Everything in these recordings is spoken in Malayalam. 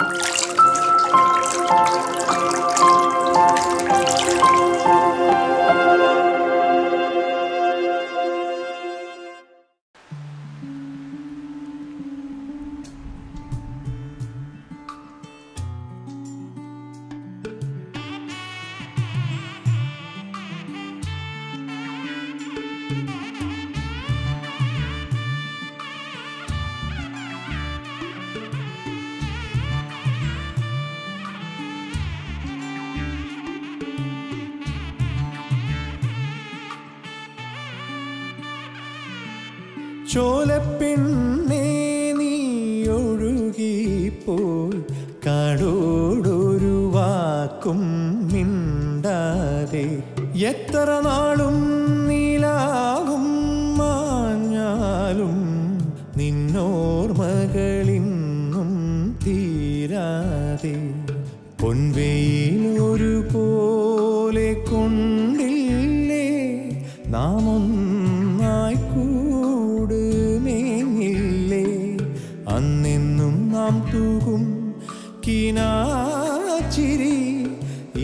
ചോലപ്പെണ്ണേ നീ ഒഴുകിപ്പോയി കാടോടൊരു വാക്കും മിണ്ടാതെ എത്ര നാളും നീലാവും മാഞ്ഞാലും നിന്നോർമകളിന്നും തീരാതെ പൊൻവെയിൽ ഒരുപോലെ കൊണ്ടില്ലേ നാം ഒന്നായി കൂടുമേങ്ങില്ലേ അന്നെന്നും നാം തൂകും കിനാച്ചിരി ഈ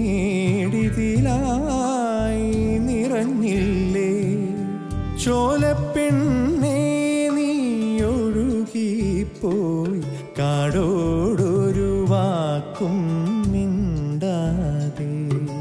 മേടിതിലായി നിറഞ്ഞില്ലേ ചോലപ്പെണ്ണേ നീ ഒഴുകിപ്പോയി കാടോടൊരു വാക്കും മിണ്ടാതെ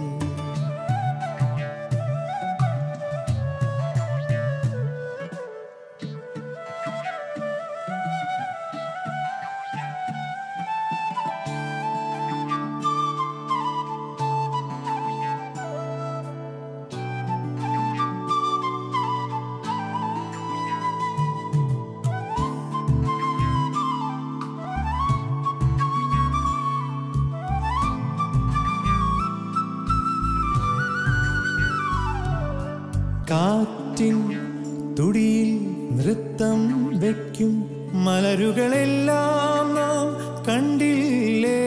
കാറ്റിൻ തുടിയിൽ നൃത്തം വയ്ക്കും മലരുകളെല്ലാം നാം കണ്ടില്ലേ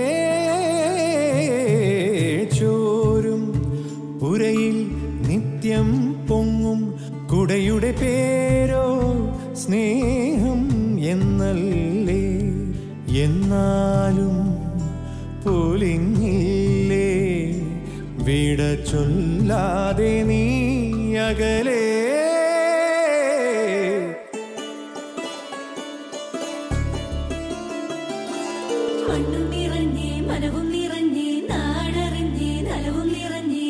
ചോരും പുരയിൽ നിത്യം പൊങ്ങും കുടയുടെ പേരോ സ്നേഹം എന്നല്ലേ എന്നാലും പൊലിഞ്ഞില്ലേ വിട ചൊല്ലാതെ നീ അകലേ മണ്ണും നിറഞ്ഞേ മനവും നിറഞ്ഞേ നാടറിഞ്ഞേ നലവും നിറഞ്ഞേ